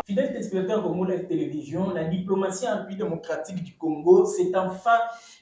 Fidèles téléspectateurs Congo Live Télévision, la diplomatie en République démocratique du Congo, c'est enfin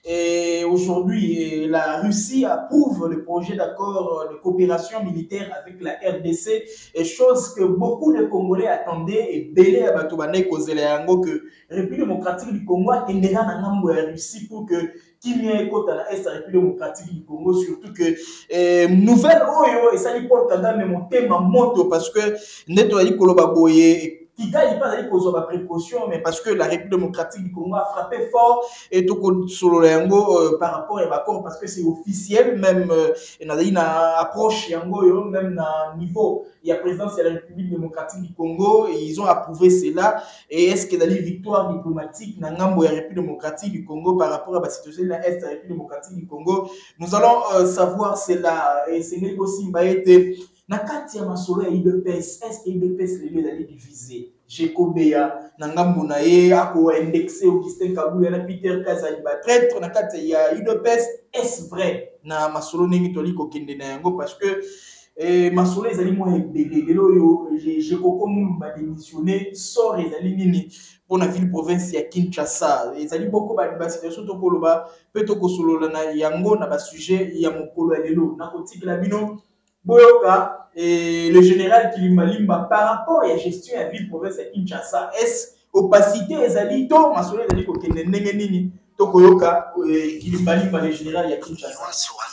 aujourd'hui la Russie approuve le projet d'accord de coopération militaire avec la RDC, et chose que beaucoup de Congolais attendaient et belé à Batoubané Kozeleango que la République démocratique du Congo attendra dans la Russie pour que Kimia écoute à la République démocratique du Congo, surtout que nouvelle Oyo et ça lui porte même mon thème moto parce que Neto Ali Koloba Boye Kigali pas d'aller poser ma précaution, mais parce que la République démocratique du Congo a frappé fort et tout sur le par rapport à l'accord, parce que c'est officiel, même il y a une approche même à niveau il y a présidence de la République démocratique du Congo et ils ont approuvé cela. Et est-ce qu'il y a une victoire diplomatique dans la République démocratique du Congo par rapport à la situation de la République démocratique du Congo? Nous allons savoir cela et c'est aussi été na kati ya masolo ya IDPS, est-ce que IDPS le lieu d'aller diviser Jekobeya na ngambo na ye ako indexé Augustin Kabuya na Peter Kazali ba traître na kati ya IDPS? Est-ce vrai na masolo ningi toli ko kende na yango parce que masolo ezali mo ebele lelo yo Jekoko Mulumba démissionné sort ezali nini pour la ville province ya Kinshasa ezali beaucoup ba situation to koloba pe to kosolola na yango na ba sujet ya mokolo ya lelo na kotikela bino Boyoka et le général Kilimbalimba par rapport à la gestion de la ville province de Kinshasa, est-ce opacité ezali to masolo ezali ko kende ndenge nini to koyoka Kilimbalimba le général ya Kinshasa?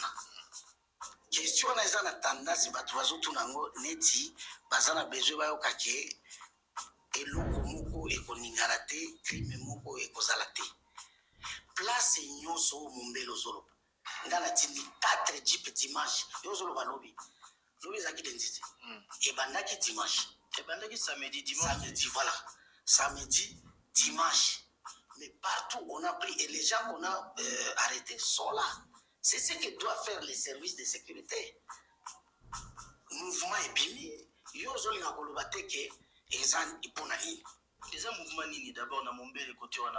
Question na ezana tendance batu bazotu nango neti bazana besoin bayoka ke eloko moko ekoningana te crime moko ekozala te place nyonso mombelo zolo ngana tindi 4 jeep dimanche yozolo balobi lobi zaki dentiste et bandaki dimanche et bandaki samedi dimanche samedi voilà samedi dimanche mais partout on a pris et les gens qu'on a arrêtés sont là. C'est ce que doivent faire les services de sécurité. Mouvement est bimi yozoli ngakoloba teke ezan ipona nini. Les mouvements nini d'abord dans Mombele côté on a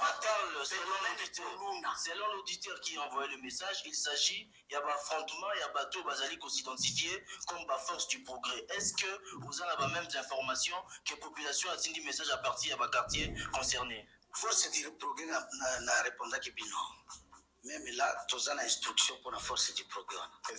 selon l'auditeur qui a envoyé le message, il s'agit il y a un affrontement, il y a bateau bazali qu'on s'identifie comme la force du progrès. Est-ce que vous avez les mêmes informations que la population a dit message à partir de quartier concerné? Force du progrès n'a répondu que bino. Même là, tous en instruction pour la force du progrès.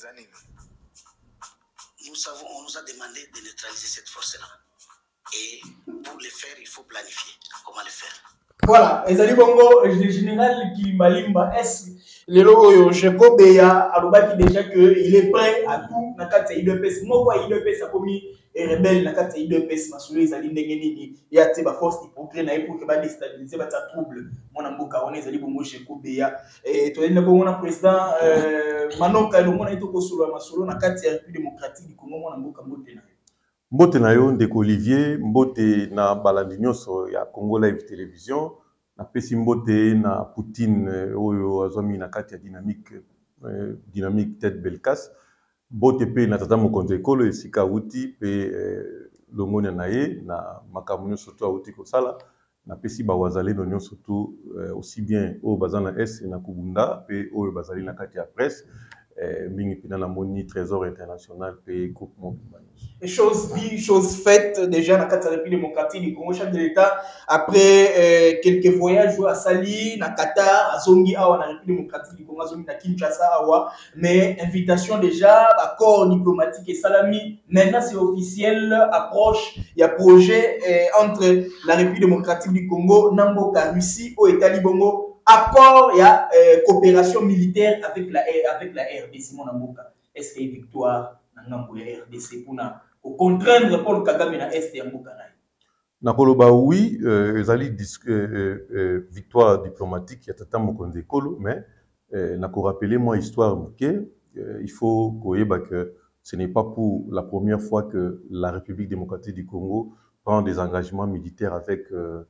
Nous savons, on nous a demandé de neutraliser cette force-là. Et pour le faire, il faut planifier comment le faire. Voilà, ezali bongo le général Kilimbalimba est le logo Jekobeya alobaki déjà que il est prêt à tout na kati ya IDPS. Moko ya IDPS a commis rebelle na kati ya IDPS masolo ezali ndenge nini ya te ba force du progrès na pour que ba déstabiliser ba trouble mona mboka on ezali bongo Jekobeya et to enda bongo na président Manoka le mona ito kosolo masolo na kati ya République démocratique du Congo mona mboka mbote na Mbote na yo ndeko Olivier, mbote na balandi nyonso ya Congo Live Télévision, na pesi mbote na Poutine oyo azwami na kati ya dynamique tête Belkas, mbote pe na tata mokonzi ekolo esika uti pe longoni na ye na makambo nyonso to auti kosala na pesi ba wazalendo nyonso to aussi bien oyo bazana S na Kubunda pe oyo bazali na kati ya presse mingi pina na moni Trésor International pe groupement. Et chose dit, chose faite déjà dans la République démocratique du Congo, chef de l'État, après quelques voyages à Sali, à Qatar, à Zongi, à la République démocratique du Congo, à Zongi, à Kinshasa, mais invitation déjà, accord diplomatique et salami, maintenant c'est officiel, approche, il y a projet entre la République démocratique du Congo, Namboka, Russie, au État Libongo, accord, il y a coopération militaire avec la RDC, mon Namboka. Est-ce qu'il y a une victoire? RDC pour contraindre Paul Kagame na Est ya mboka na. Nakoloba oui, ezali victoire diplomatique ya tata mokonzi ekolo, mais nako rappeler moi histoire moké, il faut koyeba que ce n'est pas pour la première fois que la République démocratique du Congo prend des engagements militaires avec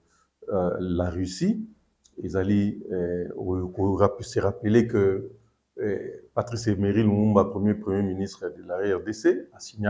la Russie. Ezali se rappeler que Patrice Emery Lumumba, premier ministre de la RDC, a signé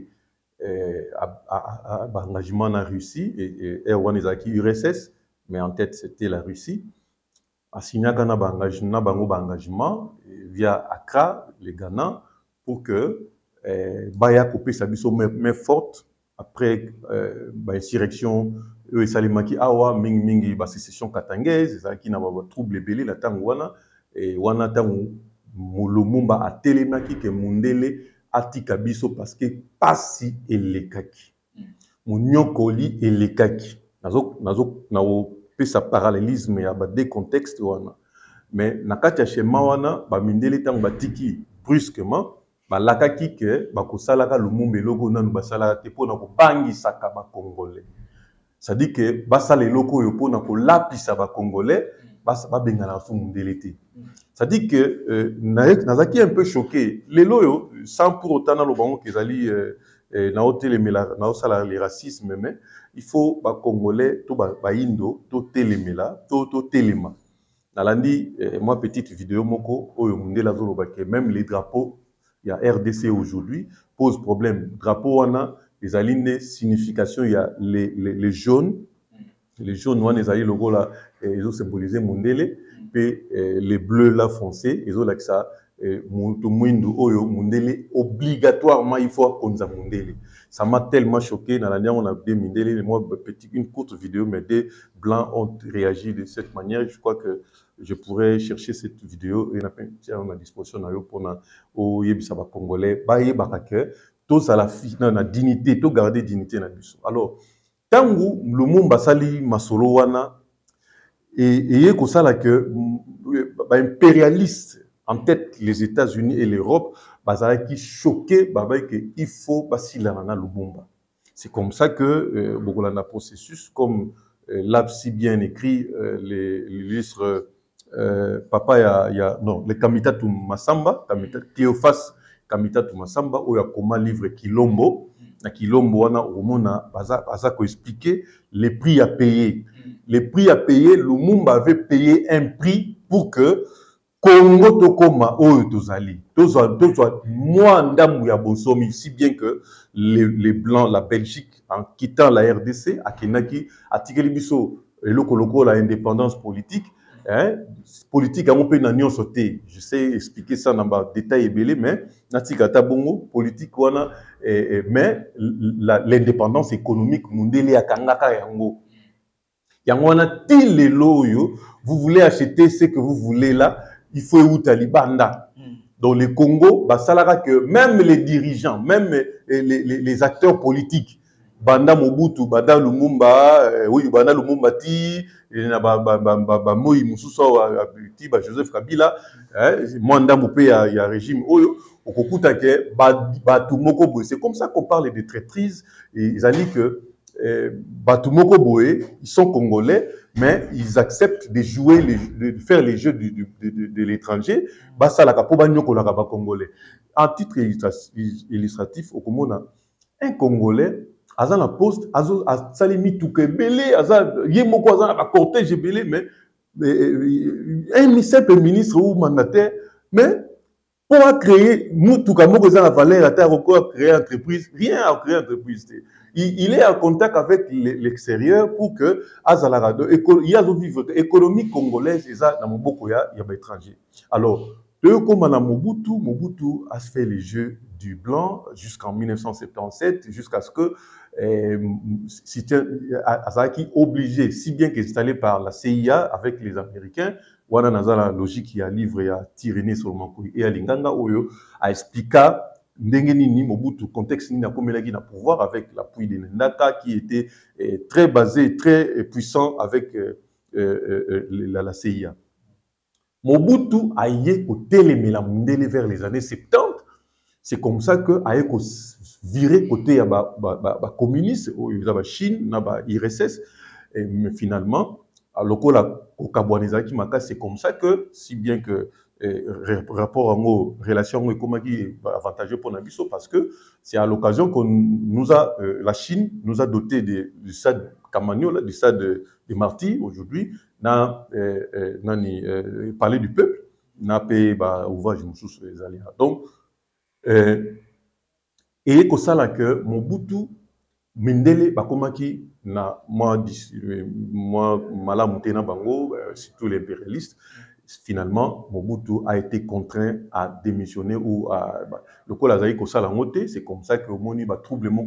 un engagement en Russie et Erwan Ezaki URSS, mais en tête c'était la Russie. A signé un engagement via Accra, le Ghana, pour que Baya Kopé Sabiso mais forte après insurrection et salimaki awa mingi sécession katangaise qui n'a pas trouble belé la tangwana et wana tangu Lumumba a télémaki que Mundele atika biso parce que pasi elekaki munyokoli elekaki nazo pesa parallélisme ya ba deux contextes wana mais nakati ya schéma wana ba mindele tangu batiki brusquement balakaki ke bakosalaka Lumumba eloko nanu basalaka te mpona kobangisaka bakongolais. C'est-à-dire que basala eloko oyo mpona kolapisa bakongolais babengana su Mundele te. C'est-à-dire que nazaki un peu choqué lelo oyo sans pour autant na lobango kezali na hotelemela na osala les racisme mais il faut bakongolais to baindo to telemela to telema. Nalandi moi petite vidéo moko oyo Mundele azoloba que même les drapeaux il y a RDC aujourd'hui pose problème. Drapeau wana les alignes signification il y a les jaunes wana les alignes logo là ils ont symbolisé Mundele puis les bleus là foncés ils ont là que ça Mundo oyo Mundele obligatoirement il faut konza Mundele. Ça m'a tellement choqué dans l'année on a des Mundele moi une courte vidéo mais des blancs ont réagi de cette manière. Je crois que je pourrais chercher cette vidéo et à ma disposition pour au yebisa ba congolais ba yebaka que tous à la na dignité to garder dignité na biso. Alors tangu Lumumba sali masolo wana et ko sala que ba impérialiste en tête les États-Unis et l'Europe bazala qui choqué que il faut basila na Lumumba. C'est comme ça que bokolanda processus comme l'a si bien écrit l'illustre papa non le Kamitatu Masamba Cléophas Kamitatu Masamba où il y a comment livre Kilombo na Kilombo wana omona baza ko expliquer les prix à payer. Les prix à payer, Lumumba avait payé un prix pour que Congo tokoma oyo tozali. Tozwa moi ndamu ya bonsomi si bien que les blancs la Belgique en quittant la RDC akenaki atikeli biso eloko la indépendance politique. Politique a mon peu n'anion sauté. Je sais expliquer ça dans le détail belé, mais natikata bongo politique wana mais l'indépendance économique Mundele akangaka yango. Yango wana ti lelo yo vous voulez acheter ce que vous voulez là, il faut ou talibanda. Dans le Congo, basalaka que même les dirigeants, même les acteurs politiques Banda Mobutu, Banda Lumumba, oui, Banda Lumumba ti, Moi Mususo, Joseph Kabila, Mwanda Mopé, il y a régime Oyo, Okokuta ke, Batumoko Boé. C'est comme ça qu'on parle de traîtrise. Ils ont dit que Batumoko Boé, ils sont congolais, mais ils acceptent de jouer, de faire les jeux de l'étranger. Basa la kapoba nyoko la kaba congolais. En titre illustratif, au Komona, un Congolais, Azan la poste, Azan salimi tout que belé, Azan yemoko Azan la cortège belé, mais un simple ministre ou mandataire, mais pour créer, nous tout comme nous la valeur à terre encore créer entreprise, rien à créer entreprise. Il est en contact avec l'extérieur pour que Azalarado, il y a une vivre économie congolaise et ça dans mon beaucoup il y a étranger. Alors comme à Mobutu a fait les jeux du blanc jusqu'en 1977 jusqu'à ce que Azaki obligé si bien qu'installé par la CIA avec les Américains. Wana nazala logique qui a livré à Tyrénie sur Mankoui et à Linganga Oyo a expliqué ndenge nini Mobutu contexte ni na komelaki na pouvoir avec l'appui de Ndaka qui était très basé très puissant avec la CIA. Mobutu a yé ko télémela Mundele vers les années 70. C'est comme ça que a yé ko viré côté ya ba communiste au Chine na ba IRSS mais finalement c'est comme ça que, si bien que rapport à nos relations économiques avantageux pour Nabiso, parce que c'est à l'occasion que la Chine nous a doté du stade Kamagno, du stade de Marty, aujourd'hui, parler du peuple, n'a pas ouvrage sous les alliés. Donc, et que ça là que Mobutu Mundele bakomaki na moi malamu tena bango surtout l'impérialiste finalement, Mobutu a été contraint à démissionner ou à le col Azaï Kosala Moté. C'est comme ça que Moni va troubler mon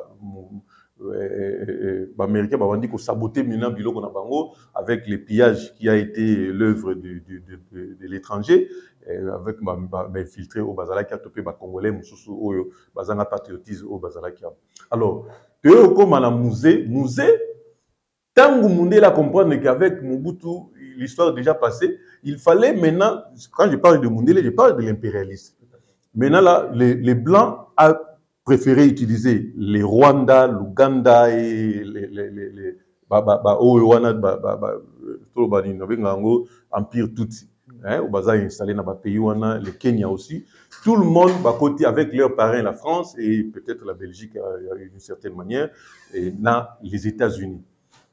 américain va dire qu'on saboter maintenant biloko na bango avec les pillages qui a été l'œuvre de l'étranger avec infiltré au Bazalaki a topé ba congolais mususu oyo bazanga patriotisme au Bazalaki. Alors teo comme à la musée tangu Mundela comprendre qu'avec Mobutu l'histoire déjà passée, il fallait maintenant, quand je parle de Mundela, je parle de l'impérialisme. Maintenant là les blancs a préféré utiliser les Rwanda, l'Ouganda et les Empire Tutsi. Au Baza installé dans le pays, le Kenya aussi. Tout le monde va côté avec leurs parrains, la France et peut-être la Belgique d'une certaine manière, et dans les États-Unis.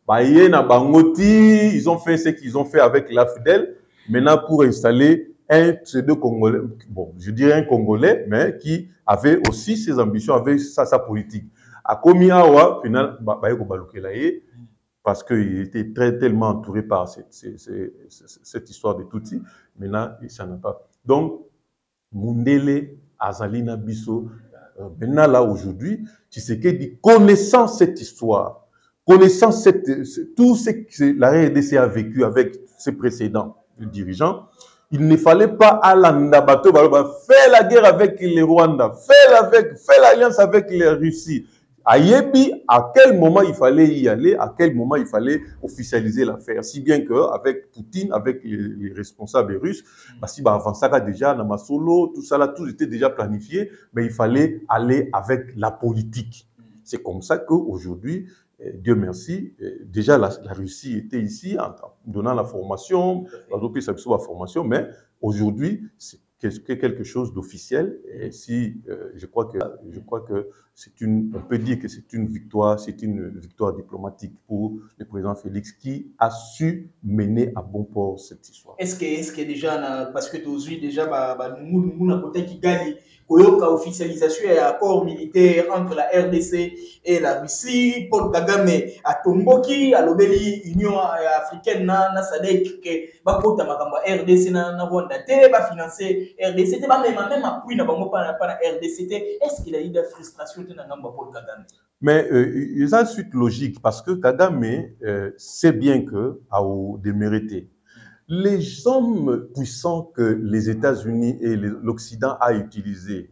Ils ont fait ce qu'ils ont fait avec l'AFDEL, maintenant pour installer ces deux Congolais, bon, je dirais un Congolais, mais qui avait aussi ses ambitions, avait sa politique. À Komiawa, finalement, parce qu'il était tellement entouré par cette histoire de Tutsi, maintenant, il s'en a pas. Donc, Mundele, Azalina Bisso, maintenant là, aujourd'hui, Tshisekedi, connaissant cette histoire, connaissant tout ce que la RDC a vécu avec ses précédents dirigeants, il ne fallait pas à l'Andabato faire la guerre avec les Rwandais, faire l'alliance avec les Russie. À Yebi, à quel moment il fallait y aller, à quel moment il fallait officialiser l'affaire. Si bien qu'avec Poutine, avec les responsables russes, si avant ça déjà, Namasolo, tout ça là, tout était déjà planifié, mais il fallait aller avec la politique. C'est comme ça qu'aujourd'hui, Dieu merci, déjà la Russie était ici en donnant la formation, la formation, mais aujourd'hui, c'est quelque chose d'officiel. Et si je crois que on peut dire que c'est une victoire diplomatique pour le président Félix qui a su mener à bon port cette histoire. Est-ce que déjà, parce que tu as vu déjà, nous avons côté qui gagne, koyoka officialisation et accord militaire entre la RDC et la Russie, Paul Kagame a tomboki à l'obéli Union africaine na SADC que bakota makamba RDC na Rwanda te ba financer RDC te ba même appui na bango pas na RDC te. Est-ce qu'il a eu de frustration te na ngamba Paul Kagame? Mais il y a une suite logique parce que Kagame sait bien que a démérité. Les hommes puissants que les États-Unis et l'Occident a utilisés,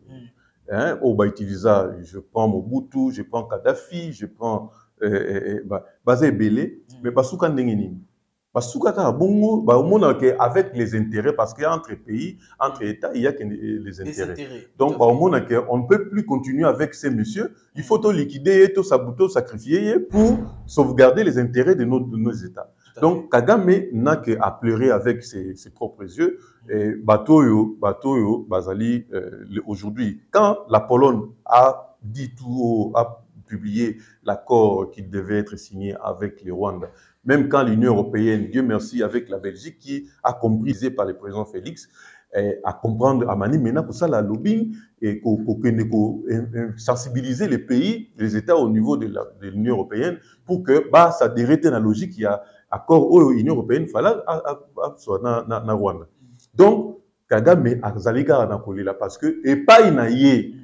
je prends Mobutu, je prends Kadhafi, je prends Bazé Belé, mais Basuka Ndengenini. Basuka Bongo, avec les intérêts, parce qu'entre pays, entre États, il y a que les intérêts. Donc, on ne peut plus continuer avec ces messieurs. Il faut tout liquider, tout sacrifier pour sauvegarder les intérêts de nos États. Donc, Kagame n'a qu'à pleurer avec ses propres yeux. Batoyo, Bazali, aujourd'hui, quand la Pologne a dit a publié l'accord qui devait être signé avec les Rwandais, même quand l'Union européenne, Dieu merci, avec la Belgique, qui a compris par le président Félix, à comprendre, à manier maintenant pour ça la lobbying et sensibiliser les pays, les États au niveau de l'Union européenne pour que ça déraite dans la logique qu'il y a accord où l'Union européenne fallait soit na Rwanda. Donc Kagame a zalika na kolila parce que et pas naïe,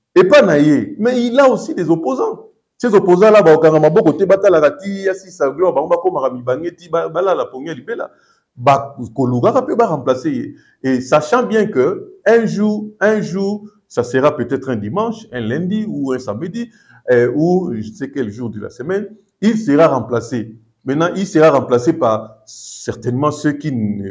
mais il a aussi des opposants. Ces opposants là ba okanga maboko te batala rati ya si sa gloire ba ngba ko marami bangeti bala la pongia libela ba koluga peut ba remplacer et sachant bien que un jour ça sera peut-être un dimanche, un lundi ou un samedi ou je sais quel jour de la semaine, il sera remplacé. Maintenant, il sera remplacé par certainement ceux qui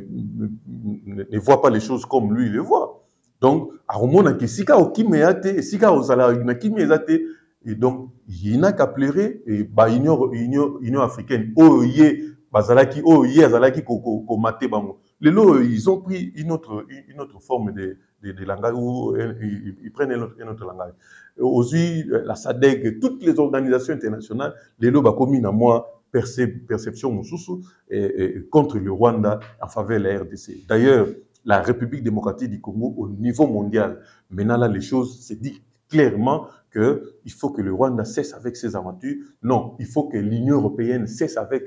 ne voient pas les choses comme lui les voit. Donc, à Romona qui sika okimeate, sika osala na kimezate, et donc il n'a qu'à pleurer et Union africaine oye bazalaki oye azalaki ko maté bango. Lelo ils ont pris une autre forme de langage où ils prennent un autre langage. Aussi la SADC, toutes les organisations internationales, lelo ba komi na moi perception contre le Rwanda en faveur de la RDC. D'ailleurs, la République démocratique du Congo au niveau mondial, maintenant là les choses se disent clairement qu'il faut que le Rwanda cesse avec ses aventures. Non, il faut que l'Union européenne cesse avec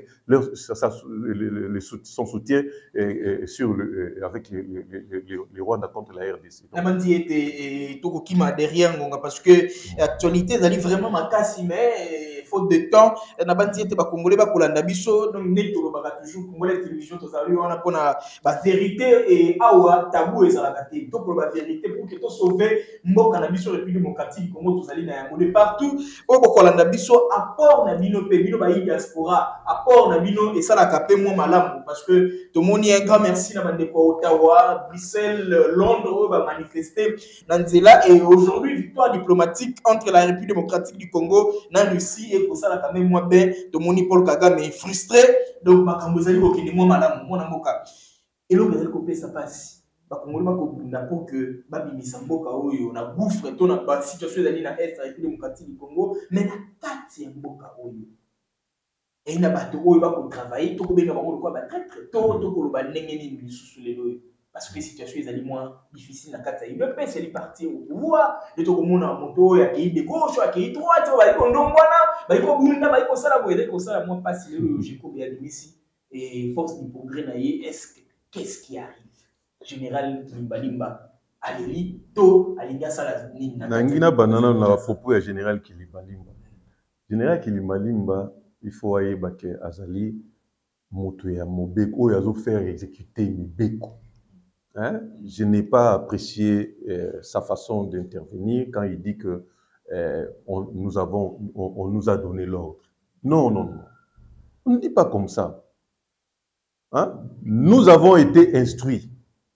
son soutien avec les Rwanda contre la RDC. Namandi était tout qui derrière parce que l'actualité est vraiment ma casse mais faute de temps Namandi était pas congolais pas kolanda biso donc neto ba toujours congolais télévision to sali on a pour la vérité et awa tabou et ça la gâté to pour la vérité pour que to sauver mboka na biso République démocratique Congo to sali na yango de partout o ko kolanda biso apport na bino pe bino ba diaspora apport na bino et ça la capé moi malamu parce que tout le monde un grand merci na bande ko Ottawa Bruxelles Londres va manifester dans Nzela et aujourd'hui victoire diplomatique entre la République démocratique du Congo la Russie et pour ça là quand même moi ben de mon Paul Kagame est frustré donc makambo zali ko kende moi malamu mona mboka et l'on va couper ça passe ba Congo ba ko bunda pour que ba bimisa mboka oyo na gouffre to na ba situation zali na est République démocratique du Congo mais na tati ya mboka oyo et il n'a pas de travailler, tout le monde va très très tôt, tout le monde va n'engager ni sous les lois parce que les situations sont moins difficiles dans quatre pays. Le pays c'est parti au pouvoir, et tout le monde a moto, il y a qui de gauche, il y a qui de droite, il y a qui de droite, il y a qui de droite, il y a qui de droite, moi pas si le Géco bien ici et force du progrès naïe, qu'est-ce qui arrive? Général Limbalimba, Aléli, To, Alinga Salazini. Nangina banana na propos ya général Kilimbalimba. Général Kilimbalimba il faut aller baké azali moto ya mobeko yazo faire exécuter mibeko. Hein? Je n'ai pas apprécié sa façon d'intervenir quand il dit que on nous a donné l'ordre. Non, non, non. On ne dit pas comme ça. Hein? Nous avons été instruits.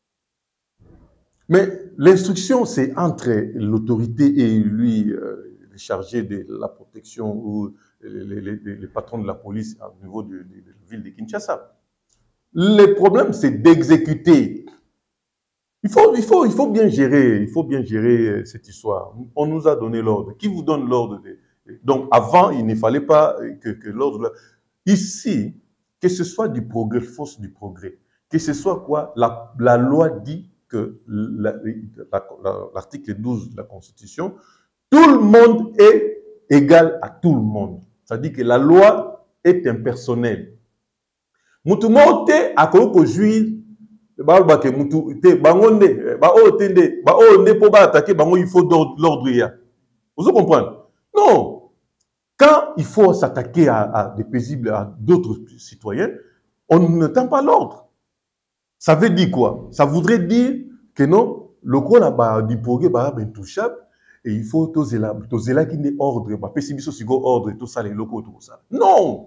Mais l'instruction, c'est entre l'autorité et lui, le chargé de la protection ou les patrons de la police au niveau de la ville de Kinshasa. Le problème, c'est d'exécuter. Il faut bien gérer cette histoire. On nous a donné l'ordre. Qui vous donne l'ordre? Donc, avant, il ne fallait pas que l'ordre... Ici, que ce soit du progrès, force du progrès, que ce soit quoi, la loi dit que l'article 12 de la Constitution, tout le monde est égal à tout le monde. C'est-à-dire que la loi est impersonnelle. Mutumote a ko juir ba ke mutu te bangonde ba o tende ba o ne po ba attaquer bango il faut l'ordre ya. Vous comprenez? Non. Quand il faut s'attaquer à des paisibles, à d'autres citoyens, on ne tend pas l'ordre. Ça veut dire quoi? Ça voudrait dire que non, le coup là-bas du progrès bah intouchable et il faut toser là qui n'est ordre, bah pessimisme si go ordre et tout ça les locaux tout ça. Non.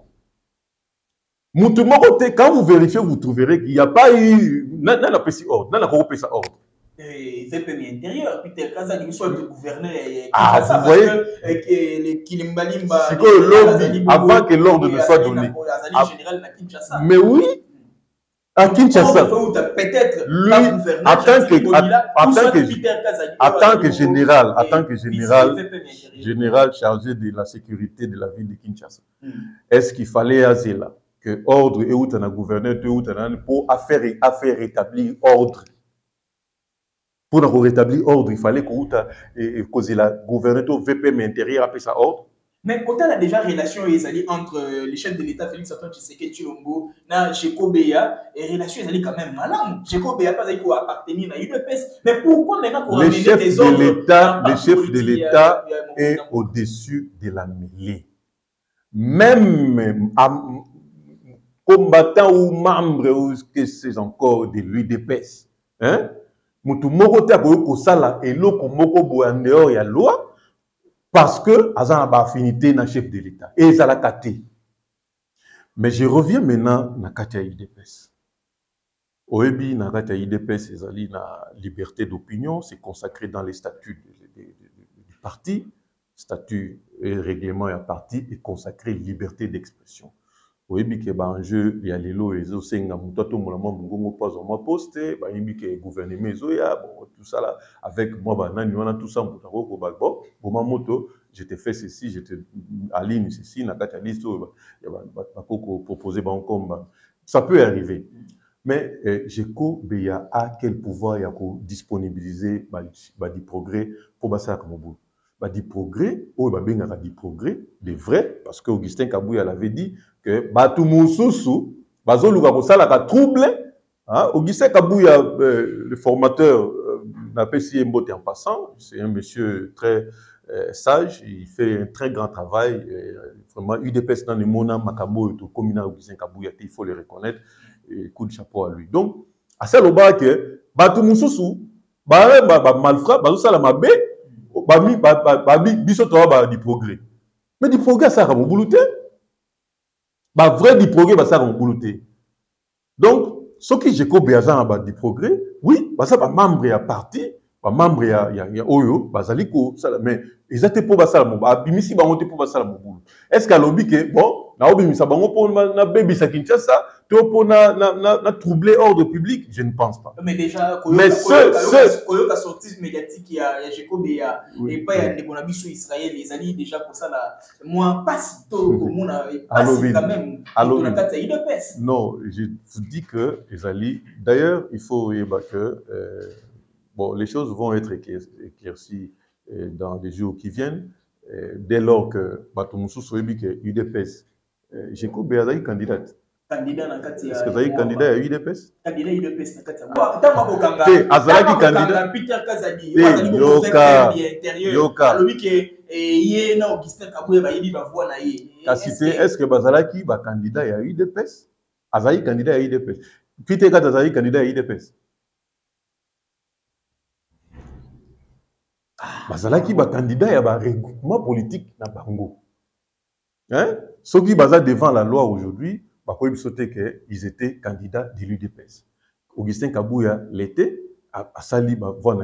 Quand vous vérifiez, vous trouverez qu'il n'y a pas eu n'a pessi ordre, n'a pas ça ordre. Et c'est premier intérieur, puis tel cas ça soit le gouverneur ah vous voyez que les Kilimbalimba avant que l'ordre ne soit donné. Mais oui. À Kinshasa, lui, en tant que général chargé de la sécurité de la ville de Kinshasa, est-ce qu'il fallait à cela que ordre et où un gouverneur pour faire rétablir ordre? Pour rétablir ordre, il fallait que la gouverneur VPM intérieur appelle ça ordre. Mais quand on a déjà relation entre les chefs de l'État, Félix Antoine Tshisekedi Tshilombo, na Géco Béya, et relation est quand même malin. Géco Béya pas appartenir à UDPS. Mais pourquoi maintenant qu'on ramène des ordres? Le chef de l'État est au-dessus de la mêlée. Même combattant ou membre ou que c'est encore de l'UDPS. Hein? Mutu moko te ko sala eloko moko bo en dehors ya loi. Parce que Azan a affinité dans le chef de l'État. Et ils ont la caté. Mais je reviens maintenant dans Katia IDPS. Oebi, dans Katia IDPS, ils ont la liberté d'opinion, c'est consacré dans les statuts du parti. Statut et règlement et parti est consacré liberté d'expression. Oebi, qui est en jeu, il y a les lois, les osenga, mutato, moulaman, mungongo, pas en ma poste, oebi, qui est gouvernement, tout ça là, avec moi, tout ça, moto, j'étais fait ceci, j'étais à ligne ceci, n'a pas liste, il y a proposé comme ça peut arriver. Mais Géco Béya a quel pouvoir il y a disponibiliser du progrès pour passer à Kamobu. du progrès, ou du progrès, des vrais, parce que Augustin Kabouya l'avait dit que Batu Moussousou, Bazoluga Kosala ka trouble. Augustin Kabouya, le formateur, n'a pas si mbote en passant, c'est un monsieur très sage, il fait un très grand travail, vraiment UDPS dans le Mona Makambo et tout, comme Augustin Kabouya, il faut le reconnaître, et coup de chapeau à lui. Donc, à ce moment que Batu Moussousou, malfrat, Bazosala Mabé, biso toba du progrès. Mais du progrès, ça va m'oublier. Vrai du progrès, ça va m'oublier. Donc, ce qui j'ai compris du progrès, oui, ça va membre à parti, membre à Oyo, Bazaliko, mais ils étaient pour ça, Bimisi Bangote pour ça. Est-ce qu'à l'objet que, bon, na Obimisa Bango pour na baby sa Kinshasa, pour na troubler ordre public, je ne pense pas. Mais déjà, mais la sortie médiatique, il y a Jacob et pas il y a des Bonabiso Israël, les alliés déjà pour ça là, moi pas si tôt comme on a pas si quand même. Non, je vous dis que les alliés, d'ailleurs, il faut que bon, les choses vont être éclaircies dans les jours qui viennent, dès lors que Batumoussou Soyebi que UDPS, Jacob Béazaï candidate. Est-ce que vous avez candidat à UDPS? Candidat à UDPS. Azalaki candidat. Peter Kazadi. Yoka. Est-ce que Bazalaki va candidat à UDPS? Azalaki candidat à UDPS. Peter Kazadi candidat à UDPS. Bazalaki va candidat à un regroupement politique na Bango. Hein? Ceux qui basent devant la loi aujourd'hui, ils étaient candidats de l'UDPS. Augustin Kabouya l'était, à Sali,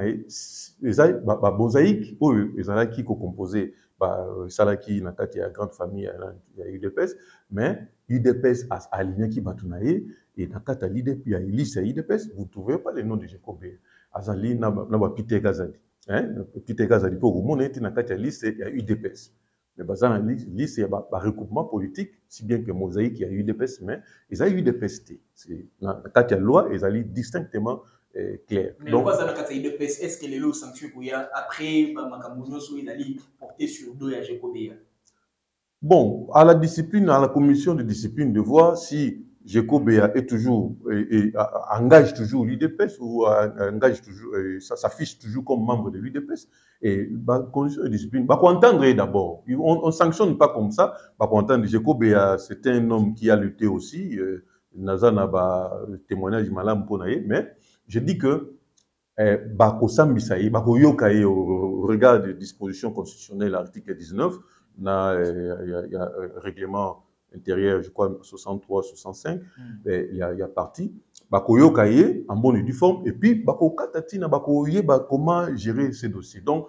Bozaïk, qui composé, Salaki, Nakati, la grande famille, il y a UDPS, mais UDPS a aligné qui batunaye, et Nakata l'UDPS, il y a Elise à UDPS, vous ne trouvez pas le nom de Jacob. Azali, n'a pas Peter Gazali. Peter Gazali, pour vous montrer, Nakata liste, il y a UDPS. Mais dans la liste, il y a un recoupement politique, si bien que Mosaïque, il y a eu des PST, mais ils ont eu des PST. Quand il y a une loi, ils ont distinctement clair. Mais pourquoi ça n'a pas eu de PST? Est-ce que les lois sanctions après Makamounous, ils allaient porter sur deux à Jekobéa? Bon, à la discipline, à la commission de discipline, de voir si Jekobéa est toujours, engage toujours l'UDPS ou engage toujours, s'affiche toujours comme membre de l'UDPS. Et condition de discipline, on entendre d'abord. On ne sanctionne pas comme ça. On entendre Jekobéa, c'est un homme qui a lutté aussi. Nazana ba témoignage malam ponaye, mais je dis que bako sambisaye, bako yokaye au regard des dispositions constitutionnelles, l'article 19, il y a règlement intérieur, je crois 63, 65, il y a parti. Bako yokaye en bonne et due forme, et puis bako katatina, bako yeba comment gérer ces dossiers. Donc,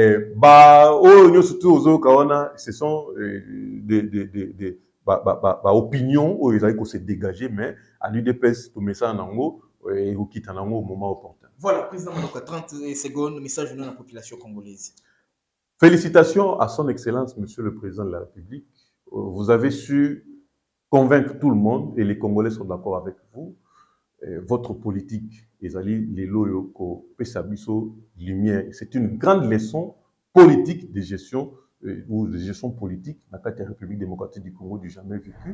ce sont des opinions où ils allaient se dégager, mais à l'UDPS, tout ça en ango et vous quittez en ango au moment opportun. Voilà, président Manoka, 30 secondes, message de la population congolaise. Félicitations à son Excellence, Monsieur le Président de la République. Vous avez su convaincre tout le monde et les Congolais sont d'accord avec vous. Votre politique, les loyaux, lumière, c'est une grande leçon politique de gestion ou de gestion politique dans la République démocratique du Congo du jamais vécu.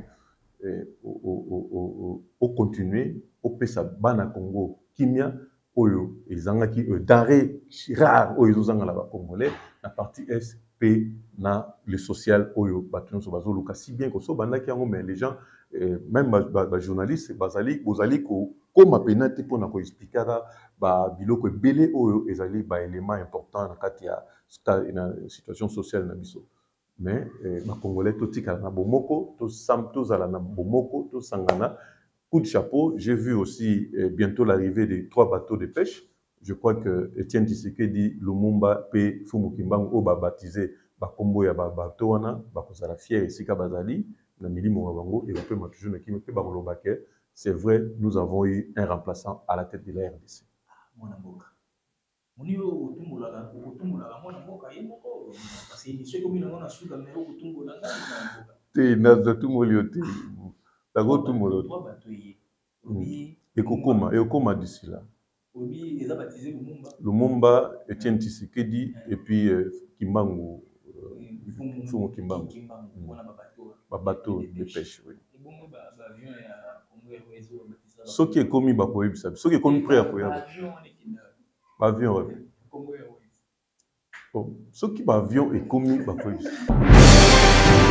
Au continuer, au Pesa Bana Congo, Kimia, Oyo, et Zangaki, d'arrêt rare, Oyo Zangala Congolais, la partie SP, na le social, Oyo, Batuno Sobazo, Luka, si bien que so Bandaki, mais les gens, même les journalistes, Bozali, comme appenate pour nous expliquer biloko belé Oyo, ezali ba élément important dans la situation sociale na biso. Mais les Congolais, tout tika na bomoko, tout sam, tout zala na bomoko, tout sangana. Coup de chapeau, j'ai vu aussi bientôt l'arrivée des 3 bateaux de pêche. Je crois que Etienne Tshisekedi, Lumumba, P. Fumukimbang, Oba baptisé, Bakombo ya bateau wana, Bakozala fier, Sika Bazali, Namili Mourabango, et Bape Matujou Nakime, Pe Bamolobake. C'est vrai, nous avons eu un remplaçant à la tête de la RDC. Ekokoma d'ici là. Obi, ils ont baptisé Lumumba. Lumumba, Etienne Tshisekedi, et puis Kimbangu. Fumo Kimbangu. Bateau de pêche, oui. Ce qui est commis, ce qui est commis prêt à quoi? Avion, oui. Ce qui est avion est commis,